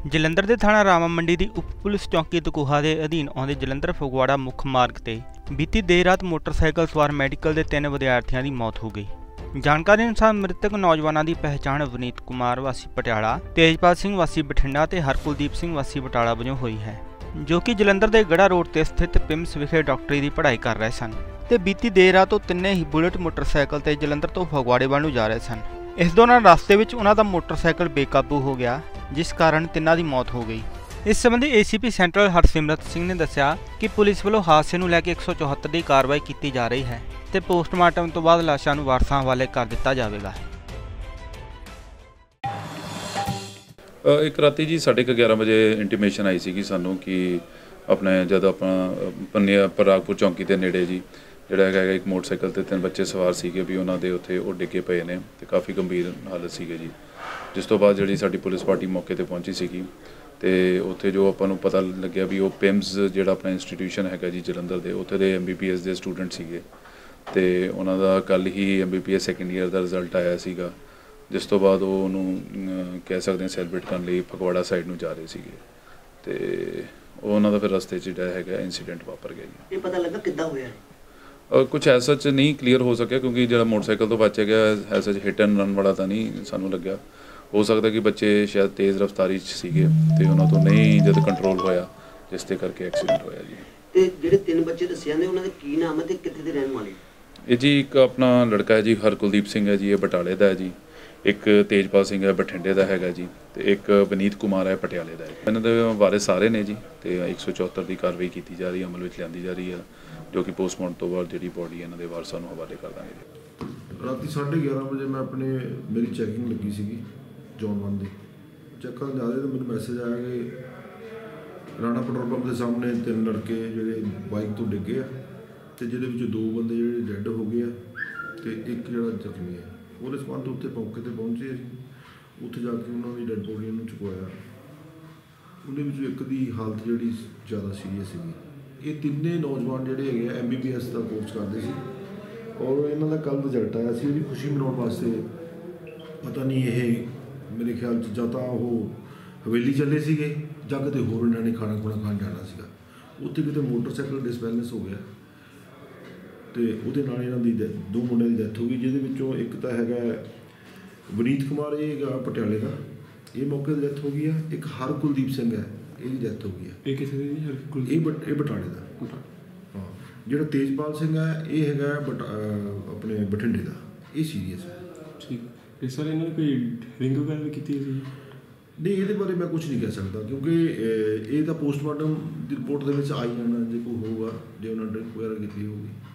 ਜਲੰਧਰ ਦੇ ਥਾਣਾ ਰਾਮਾ ਮੰਡੀ ਦੀ ਉਪ ਪੁਲਿਸ ਚੌਂਕੀ ਤਕੂਹਾ ਦੇ ਅਧੀਨ ਆਉਂਦੇ ਜਲੰਧਰ ਫਗਵਾੜਾ ਮੁੱਖ ਮਾਰਗ ਤੇ ਬੀਤੀ ਦੇਰ ਰਾਤ ਮੋਟਰਸਾਈਕਲ ਸਵਾਰ ਮੈਡੀਕਲ ਦੇ 3 ਵਿਦਿਆਰਥੀਆਂ ਦੀ ਮੌਤ ਹੋ ਗਈ। ਜਾਣਕਾਰੀ ਅਨੁਸਾਰ ਮ੍ਰਿਤਕ ਨੌਜਵਾਨਾਂ ਦੀ ਪਹਿਚਾਣ ਵਨੀਤ ਕੁਮਾਰ ਵਾਸੀ ਪਟਿਆਲਾ, ਤੇਜਪਾਲ ਸਿੰਘ ਵਾਸੀ ਬਠਿੰਡਾ ਤੇ ਹਰਕੁਲਦੀਪ ਸਿੰਘ ਵਾਸੀ ਬਟਾਲਾ ਵਜੋਂ ਹੋਈ ਹੈ, ਜੋ ਕਿ ਜਲੰਧਰ ਦੇ ਗੜਾ ਰੋਡ ਤੇ ਸਥਿਤ ਪਿਮਸ ਵਿਖੇ ਡਾਕਟਰੀ ਦੀ ਪੜ੍ਹਾਈ ਕਰ ਰਹੇ ਸਨ ਤੇ ਬੀਤੀ ਦੇਰ ਰਾਤ ਉਹ ਤਿੰਨੇ ਹੀ ਬੁਲਟ ਮੋਟਰਸਾਈਕਲ ਤੇ ਜਲੰਧਰ ਤੋਂ ਫਗਵਾੜੇ ਵੱਲ ਨੂੰ ਜਾ ਰਹੇ ਸਨ। ਇਸ ਦੌਰਾਨ ਰਸਤੇ ਵਿੱਚ ਉਹਨਾਂ ਦਾ ਮੋਟਰਸਾਈਕਲ ਬੇਕਾਬੂ ਹੋ ਗਿਆ, ਜਿਸ ਕਾਰਨ ਤਿੰਨਾਂ ਦੀ ਮੌਤ ਹੋ ਗਈ। ਇਸ ਸੰਬੰਧੀ ਏਸੀਪੀ ਸੈਂਟਰਲ ਹਰਸਿਮਰਤ ਸਿੰਘ ਨੇ ਦੱਸਿਆ ਕਿ ਪੁਲਿਸ ਵੱਲੋਂ ਹਾਦਸੇ ਨੂੰ ਲੈ ਕੇ 174 ਦੀ ਕਾਰਵਾਈ ਕੀਤੀ ਜਾ ਰਹੀ ਹੈ ਤੇ ਪੋਸਟਮਾਰਟਮ ਤੋਂ ਬਾਅਦ ਲਾਸ਼ਾਂ ਨੂੰ ਵਾਰਸਾਂ ਹਵਾਲੇ ਕਰ ਦਿੱਤਾ ਜਾਵੇਗਾ। ਇੱਕ ਰਾਤੀ ਜੀ 11:30 ਵਜੇ ਇੰਟੀਮੇਸ਼ਨ ਆਈ ਸੀ ਕਿ ਸਾਨੂੰ ਕਿ ਆਪਣੇ ਜਦੋਂ ਆਪਾਂ ਪਰਾਗਪੁਰ ਚੌਂਕੀ ਦੇ ਨੇੜੇ ਜੀ ਜਿਹੜਾ ਹੈਗਾ ਇੱਕ ਮੋਟਰਸਾਈਕਲ ਤੇ 3 ਬੱਚੇ ਸਵਾਰ ਸੀਗੇ ਵੀ ਉਹਨਾਂ ਦੇ ਉੱਥੇ ਉਹ ਡਿੱਗੇ ਪਏ ਨੇ ਤੇ ਕਾਫੀ ਗੰਭੀਰ ਹਾਲਤ ਸੀਗੇ ਜੀ। ਜਿਸ ਤੋਂ ਬਾਅਦ ਜਿਹੜੀ ਸਾਡੀ ਪੁਲਿਸ ਪਾਰਟੀ ਮੌਕੇ ਤੇ ਪਹੁੰਚੀ ਸੀਗੀ ਤੇ ਉੱਥੇ ਜੋ ਆਪਾਂ ਨੂੰ ਪਤਾ ਲੱਗਿਆ ਵੀ ਉਹ ਪਿਮਸ ਜਿਹੜਾ ਆਪਣਾ ਇੰਸਟੀਟਿਊਸ਼ਨ ਹੈਗਾ ਜੀ ਜਲੰਧਰ ਦੇ, ਉੱਥੇ ਦੇ MBBS ਦੇ ਸਟੂਡੈਂਟ ਸੀਗੇ ਤੇ ਉਹਨਾਂ ਦਾ ਕੱਲ੍ਹ ਹੀ MBBS ਸੈਕੰਡ ਈਅਰ ਦਾ ਰਿਜ਼ਲਟ ਆਇਆ ਸੀਗਾ। ਜਿਸ ਤੋਂ ਬਾਅਦ ਉਹ ਉਹਨੂੰ ਕਹਿ ਸਕਦੇ ਹਾਂ ਸੈਲੀਬ੍ਰੇਟ ਕਰਨ ਲਈ ਫਗਵਾੜਾ ਸਾਈਡ ਨੂੰ ਜਾ ਰਹੇ ਸੀਗੇ ਤੇ ਉਹਨਾਂ ਦਾ ਫਿਰ ਰਸਤੇ 'ਚ ਜਿਹੜਾ ਹੈਗਾ ਇੰਸੀਡੈਂਟ ਵਾਪਰ ਗਿਆ ਜੀ। ਇਹ ਪਤਾ ਲੱਗਾ ਕਿੱਦਾਂ ਹੋਇਆ? ਕੁਛ ਐਸਾ ਚ ਨਹੀਂ ਕਲੀਅਰ ਹੋ ਸਕਿਆ ਕਿਉਂਕਿ ਜਿਹੜਾ ਮੋਟਰਸਾਈਕਲ ਤੋਂ ਬਚਿਆ ਗਿਆ ਐਸਾ ਹਿੱਟ ਐਂਡ ਰਨ ਵਾਲਾ ਤਾਂ ਨਹੀਂ ਸਾਨੂੰ ਲੱਗਿਆ। ਹੋ ਸਕਦਾ ਕਿ ਬੱਚੇ ਸ਼ਾਇਦ ਤੇਜ਼ ਰਫ਼ਤਾਰੀ 'ਚ ਸੀਗੇ ਤੇ ਉਹਨਾਂ ਤੋਂ ਨਹੀਂ ਜਦ ਕੰਟਰੋਲ ਹੋਇਆ, ਜਿਸ ਦੇ ਕਰਕੇ ਐਕਸੀਡੈਂਟ ਹੋਇਆ ਜੀ। ਤੇ ਜਿਹੜੇ 3 ਬੱਚੇ ਦੱਸੇ ਜਾਂਦੇ ਉਹਨਾਂ ਦੇ ਕੀ ਨਾਮ ਹੈ ਤੇ ਕਿੱਥੇ ਦੇ ਰਹਿਣ ਵਾਲੇ? ਇਹ ਜੀ ਇੱਕ ਆਪਣਾ ਲੜਕਾ ਹੈ ਜੀ ਹਰਕੁਲਦੀਪ ਸਿੰਘ ਹੈ ਜੀ, ਇਹ ਬਟਾਲੇ ਦਾ ਹੈ ਜੀ। ਇੱਕ ਤੇਜਪਾਲ ਸਿੰਘ ਹੈ ਬਠਿੰਡੇ ਦਾ ਹੈਗਾ ਜੀ ਤੇ ਇੱਕ ਵਨੀਤ ਕੁਮਾਰ ਹੈ ਪਟਿਆਲੇ ਦਾ ਹੈ। ਇਹਨਾਂ ਦੇ ਬਾਰੇ ਸਾਰੇ ਨੇ ਜੀ ਤੇ 174 ਦੀ ਕਾਰਵਾਈ ਕੀਤੀ ਜਾ ਰਹੀ ਹੈ, ਅਮਲ ਵਿੱਚ ਲਿਆਂਦੀ ਜਾ ਰਹੀ ਹੈ, ਜੋ ਕਿ ਪੋਸਟਮਾਰਟਮ ਤੋਂ ਬਾਅਦ ਜਿਹੜੀ ਬੋਡੀ ਇਹਨਾਂ ਦੇ ਵਾਰਸਾਂ ਨੂੰ ਹਵਾਲੇ ਕਰ ਦਾਂਗੇ। ਰਾਤੀ 11:30 ਵਜੇ ਮੈਂ ਮੇਰੀ ਚੈਕਿੰਗ ਲੱਗੀ ਸੀਗੀ ਜ਼ੋਨ 1 ਦੀ। ਚੈੱਕ ਕਰਨ ਜਾ ਰਹੇ ਤਾਂ ਮੈਨੂੰ ਮੈਸੇਜ ਆਇਆ ਕਿ ਰਾਣਾ ਪੈਟਰੋਲ ਪੰਪ ਦੇ ਸਾਹਮਣੇ 3 ਲੜਕੇ ਜਿਹੜੇ ਬਾਈਕ ਤੋਂ ਡਿੱਗੇ ਆ ਤੇ ਜਿਹਦੇ ਵਿੱਚ 2 ਬੰਦੇ ਜਿਹੜੇ ਡੈੱਡ ਹੋ ਗਏ ਆ ਤੇ ਇੱਕ ਜਿਹੜਾ ਜ਼ਖਮੀ ਹੈ। ਉਹਦੇ ਸੰਬੰਧ ਉੱਤੇ ਮੌਕੇ ਤੇ ਪਹੁੰਚੇ ਅਸੀਂ। ਉੱਥੇ ਜਾ ਕੇ ਉਹਨਾਂ ਦੀ ਡੈੱਡ ਬੋਡੀ ਨੂੰ ਚੁਕਵਾਇਆ। ਉਹਦੇ ਵਿੱਚੋਂ ਇੱਕ ਦੀ ਹਾਲਤ ਜਿਹੜੀ ਜ਼ਿਆਦਾ ਸੀਰੀਅਸ ਸੀਗੀ। ਇਹ ਤਿੰਨੇ ਨੌਜਵਾਨ ਜਿਹੜੇ ਹੈਗੇ ਆ MBBS ਦਾ ਕੋਰਸ ਕਰਦੇ ਸੀ ਔਰ ਇਹਨਾਂ ਦਾ ਕੱਲ੍ਹ ਰਿਜ਼ਲਟ ਆਇਆ ਸੀ। ਉਹਦੀ ਖੁਸ਼ੀ ਮਨਾਉਣ ਵਾਸਤੇ ਪਤਾ ਨਹੀਂ ਇਹ ਮੇਰੇ ਖਿਆਲ 'ਚ ਜਾਂ ਤਾਂ ਉਹ ਹਵੇਲੀ ਚੱਲੇ ਸੀਗੇ ਜਾਂ ਕਿਤੇ ਹੋਰ ਇਹਨਾਂ ਨੇ ਖਾਣਾ ਖਾਣ ਜਾਣਾ ਸੀਗਾ। ਉੱਥੇ ਕਿਤੇ ਮੋਟਰਸਾਈਕਲ ਡਿਸਬੈਲੈਂਸ ਹੋ ਗਿਆ ਤੇ ਉਹਦੇ ਨਾਲ ਇਹਨਾਂ ਦੀ 2 ਮੁੰਡਿਆਂ ਦੀ ਡੈਥ ਹੋ ਗਈ, ਜਿਹਦੇ ਵਿੱਚੋਂ ਇੱਕ ਤਾਂ ਹੈਗਾ ਵਨੀਤ ਕੁਮਾਰ, ਇਹ ਹੈਗਾ ਪਟਿਆਲੇ ਦਾ, ਇਹ ਮੌਕੇ 'ਤੇ ਡੈਥ ਹੋ ਗਈ ਹੈ। ਇੱਕ ਹਰਕੁਲਦੀਪ ਸਿੰਘ ਹੈ, ਇਹਦੀ ਡੈਥ ਹੋ ਗਈ ਹੈ। ਇਹ ਕਿਸੇ ਦੀ ਇਹ ਬਟਾਲੇ ਦਾ। ਹਾਂ, ਜਿਹੜਾ ਤੇਜਪਾਲ ਸਿੰਘ ਹੈ ਇਹ ਹੈਗਾ ਆਪਣੇ ਬਠਿੰਡੇ ਦਾ, ਇਹ ਸੀਰੀਅਸ ਹੈ। ਠੀਕ। ਇਸ ਵਾਰ ਇਹਨਾਂ ਨੇ ਕੋਈ ਰਿੰਗ ਵਗੈਰਾ ਵੀ ਕੀਤੀ ਸੀ? ਨਹੀਂ, ਇਹਦੇ ਬਾਰੇ ਮੈਂ ਕੁਝ ਨਹੀਂ ਕਹਿ ਸਕਦਾ ਕਿਉਂਕਿ ਇਹ ਤਾਂ ਪੋਸਟਮਾਰਟਮ ਦੀ ਰਿਪੋਰਟ ਦੇ ਵਿੱਚ ਆਈ ਜਾਣਾ ਜੇ ਕੋਈ ਹੋਊਗਾ, ਜੇ ਉਹਨਾਂ ਨੇ ਡਰਿੰਕ ਵਗੈਰਾ ਕੀਤੀ ਹੋਊਗੀ।